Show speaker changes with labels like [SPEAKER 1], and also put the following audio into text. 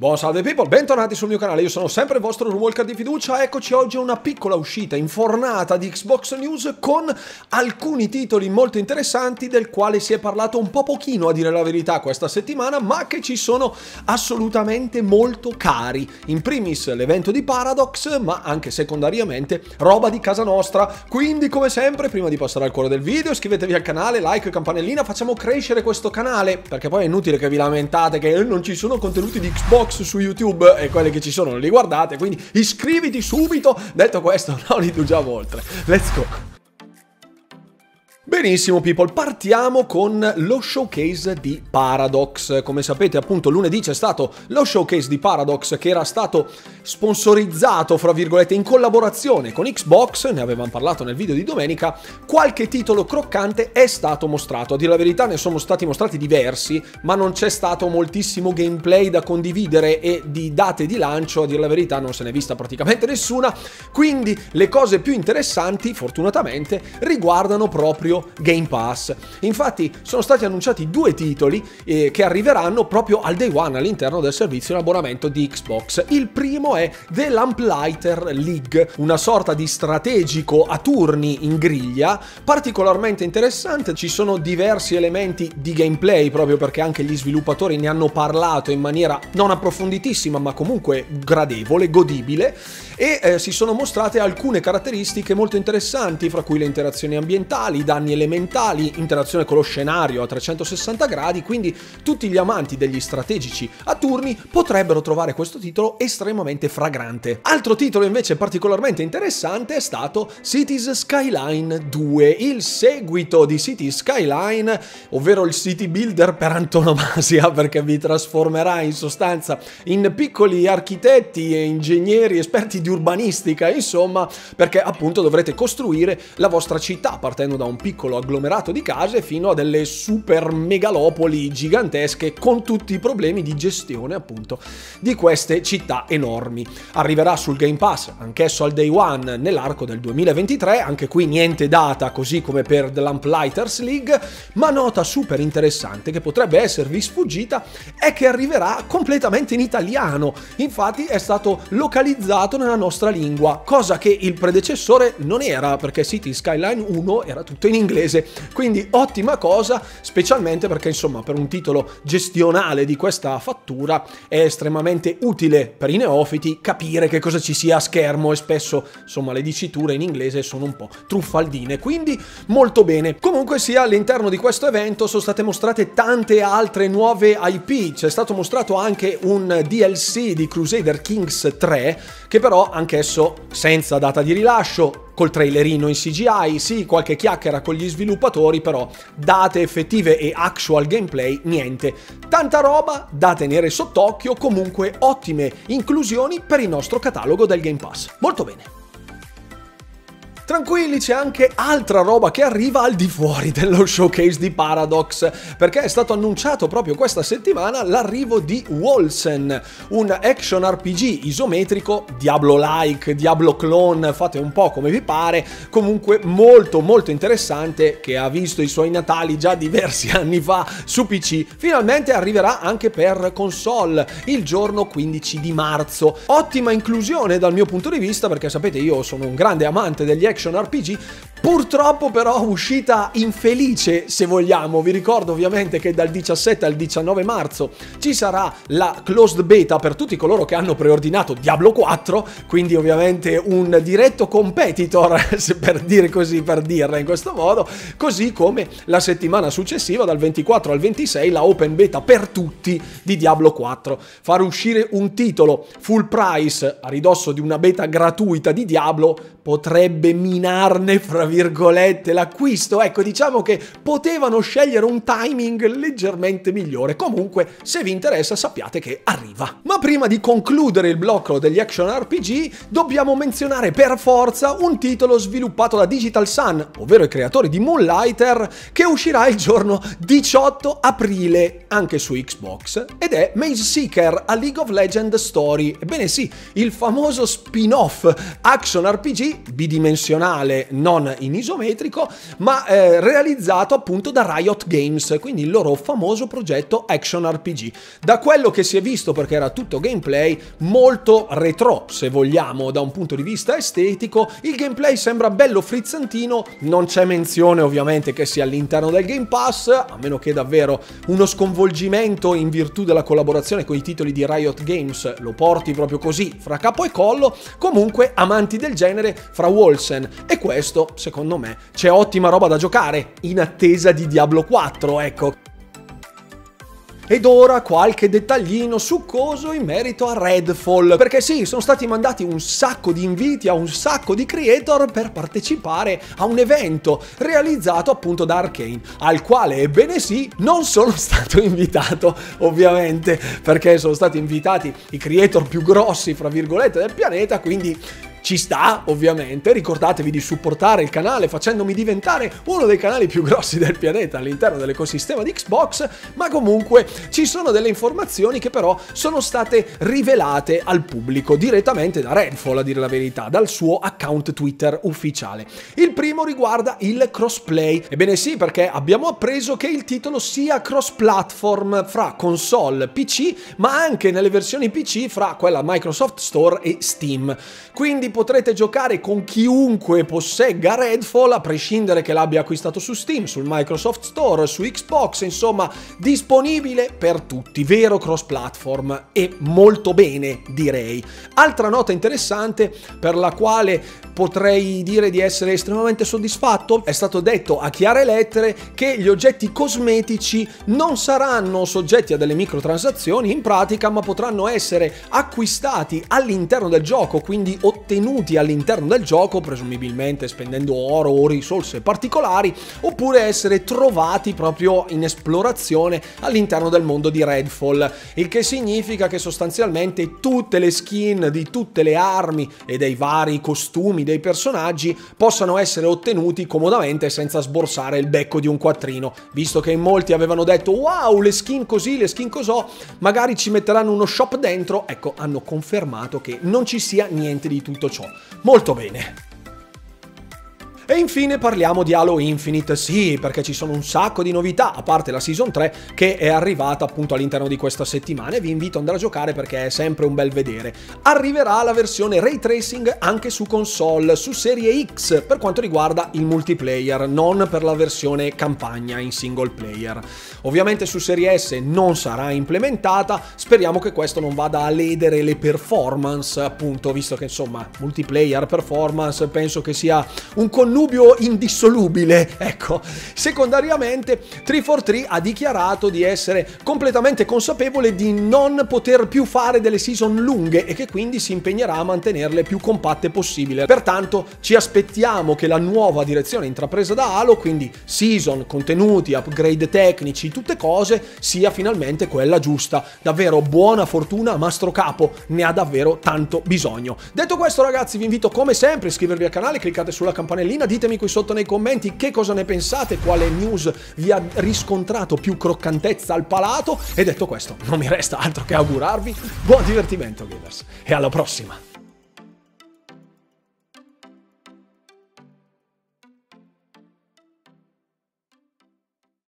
[SPEAKER 1] Buon salve people, bentornati sul mio canale, io sono sempre il vostro Runewalker di fiducia. Eccoci oggi a una piccola uscita infornata di Xbox News con alcuni titoli molto interessanti del quale si è parlato un po' pochino, a dire la verità, questa settimana, ma che ci sono assolutamente molto cari. In primis l'evento di Paradox, ma anche secondariamente roba di casa nostra. Quindi come sempre, prima di passare al cuore del video, iscrivetevi al canale, like e campanellina, facciamo crescere questo canale, perché poi è inutile che vi lamentate che non ci sono contenuti di Xbox su YouTube e quelli che ci sono non li guardate, quindi iscriviti subito. Detto questo, non indugiamo oltre, let's go. Benissimo people, partiamo con lo showcase di Paradox. Come sapete appunto lunedì c'è stato lo showcase di Paradox che era stato sponsorizzato fra virgolette in collaborazione con Xbox, ne avevamo parlato nel video di domenica. Qualche titolo croccante è stato mostrato, a dire la verità ne sono stati mostrati diversi, ma non c'è stato moltissimo gameplay da condividere e di date di lancio, a dire la verità non se n'è vista praticamente nessuna, quindi le cose più interessanti fortunatamente riguardano proprio Game Pass. Infatti sono stati annunciati due titoli che arriveranno proprio al day one all'interno del servizio in abbonamento di Xbox. Il primo è The Lamplighter League, una sorta di strategico a turni in griglia, particolarmente interessante. Ci sono diversi elementi di gameplay proprio perché anche gli sviluppatori ne hanno parlato in maniera non approfonditissima ma comunque gradevole, godibile, e si sono mostrate alcune caratteristiche molto interessanti, fra cui le interazioni ambientali, i danni elementali, interazione con lo scenario a 360 gradi, quindi tutti gli amanti degli strategici a turni potrebbero trovare questo titolo estremamente fragrante. Altro titolo invece particolarmente interessante è stato Cities Skyline 2, il seguito di Cities Skyline, ovvero il city builder per antonomasia, perché vi trasformerà in sostanza in piccoli architetti e ingegneri esperti di urbanistica, insomma, perché appunto dovrete costruire la vostra città partendo da un piccolo agglomerato di case fino a delle super megalopoli gigantesche con tutti i problemi di gestione appunto di queste città enormi. Arriverà sul Game Pass anch'esso al day one nell'arco del 2023, anche qui niente data così come per The Lamplighters League, ma nota super interessante che potrebbe esservi sfuggita è che arriverà completamente in italiano. Infatti è stato localizzato nella nostra lingua, cosa che il predecessore non era, perché City Skyline 1 era tutto in inglese, quindi ottima cosa, specialmente perché insomma per un titolo gestionale di questa fattura è estremamente utile per i neofiti capire che cosa ci sia a schermo, e spesso insomma le diciture in inglese sono un po' truffaldine, quindi molto bene. Comunque sia, all'interno di questo evento sono state mostrate tante altre nuove IP, c'è stato mostrato anche un DLC di Crusader Kings 3 che però anch'esso senza data di rilascio, col trailerino in CGI, sì, qualche chiacchiera con gli sviluppatori, però date effettive e actual gameplay niente. Tanta roba da tenere sott'occhio, comunque ottime inclusioni per il nostro catalogo del Game Pass. Molto bene. Tranquilli, c'è anche altra roba che arriva al di fuori dello showcase di Paradox, perché è stato annunciato proprio questa settimana l'arrivo di Wolcen, un action RPG isometrico, Diablo-like, Diablo-clone, fate un po' come vi pare, comunque molto molto interessante, che ha visto i suoi natali già diversi anni fa su PC. Finalmente arriverà anche per console il giorno 15 di marzo. Ottima inclusione dal mio punto di vista, perché sapete io sono un grande amante degli action RPG, purtroppo però uscita infelice se vogliamo. Vi ricordo ovviamente che dal 17 al 19 marzo ci sarà la closed beta per tutti coloro che hanno preordinato Diablo 4, quindi ovviamente un diretto competitor per dire così, per dirla in questo modo, così come la settimana successiva dal 24 al 26 la open beta per tutti di Diablo 4. Far uscire un titolo full price a ridosso di una beta gratuita di Diablo potrebbe minarne fra virgolette l'acquisto. Ecco, diciamo che potevano scegliere un timing leggermente migliore. Comunque, se vi interessa sappiate che arriva. Ma prima di concludere il blocco degli action RPG dobbiamo menzionare per forza un titolo sviluppato da Digital Sun, ovvero i creatori di Moonlighter, che uscirà il giorno 18 aprile anche su Xbox, ed è Maze Seeker, a League of Legends Story. Ebbene sì, il famoso spin-off action RPG bidimensionale non in isometrico, ma realizzato appunto da Riot Games, quindi il loro famoso progetto Action RPG. Da quello che si è visto, perché era tutto gameplay, molto retro se vogliamo da un punto di vista estetico, il gameplay sembra bello frizzantino, non c'è menzione ovviamente che sia all'interno del Game Pass, a meno che davvero uno sconvolgimento in virtù della collaborazione con i titoli di Riot Games lo porti proprio così fra capo e collo. Comunque amanti del genere fra Wolcen e questo, secondo me, c'è ottima roba da giocare in attesa di Diablo 4, ecco. Ed ora qualche dettaglino succoso in merito a Redfall, perché sì, sono stati mandati un sacco di inviti a un sacco di creator per partecipare a un evento realizzato appunto da Arcane, al quale, ebbene sì, non sono stato invitato, ovviamente, perché sono stati invitati i creator più grossi, fra virgolette, del pianeta, quindi ci sta, ovviamente. Ricordatevi di supportare il canale facendomi diventare uno dei canali più grossi del pianeta all'interno dell'ecosistema di Xbox, ma comunque ci sono delle informazioni che però sono state rivelate al pubblico direttamente da Redfall, a dire la verità, dal suo account Twitter ufficiale. Il primo riguarda il crossplay. Ebbene sì, perché abbiamo appreso che il titolo sia cross-platform fra console, PC, ma anche nelle versioni PC fra quella Microsoft Store e Steam. Quindi potrete giocare con chiunque possegga Redfall, a prescindere che l'abbia acquistato su Steam, sul Microsoft Store, su Xbox, insomma, disponibile per tutti, vero cross-platform, e molto bene, direi. Altra nota interessante per la quale potrei dire di essere estremamente soddisfatto: è stato detto a chiare lettere che gli oggetti cosmetici non saranno soggetti a delle microtransazioni in pratica, ma potranno essere acquistati all'interno del gioco, quindi ottenuti all'interno del gioco, presumibilmente spendendo oro o risorse particolari, oppure essere trovati proprio in esplorazione all'interno del mondo di Redfall, il che significa che sostanzialmente tutte le skin di tutte le armi e dei vari costumi dei personaggi possano essere ottenuti comodamente senza sborsare il becco di un quattrino, visto che in molti avevano detto wow, le skin così, le skin cosò, magari ci metteranno uno shop dentro. Ecco, hanno confermato che non ci sia niente di tutto ciò. Molto bene. E infine parliamo di Halo Infinite, sì, perché ci sono un sacco di novità, a parte la Season 3 che è arrivata appunto all'interno di questa settimana, e vi invito ad andare a giocare perché è sempre un bel vedere. Arriverà la versione Ray Tracing anche su console, su Serie X, per quanto riguarda il multiplayer, non per la versione campagna in single player. Ovviamente su Serie S non sarà implementata, speriamo che questo non vada a ledere le performance, appunto, visto che insomma multiplayer, performance, penso che sia un connubio indissolubile, ecco. Secondariamente 343 ha dichiarato di essere completamente consapevole di non poter più fare delle season lunghe e che quindi si impegnerà a mantenerle più compatte possibile. Pertanto ci aspettiamo che la nuova direzione intrapresa da Halo, quindi season, contenuti, upgrade tecnici, tutte cose, sia finalmente quella giusta. Davvero buona fortuna, Mastro Capo ne ha davvero tanto bisogno. Detto questo, ragazzi, vi invito come sempre a iscrivervi al canale, cliccate sulla campanellina, ditemi qui sotto nei commenti che cosa ne pensate, quale news vi ha riscontrato più croccantezza al palato, e detto questo non mi resta altro che augurarvi buon divertimento, gamers, e alla prossima!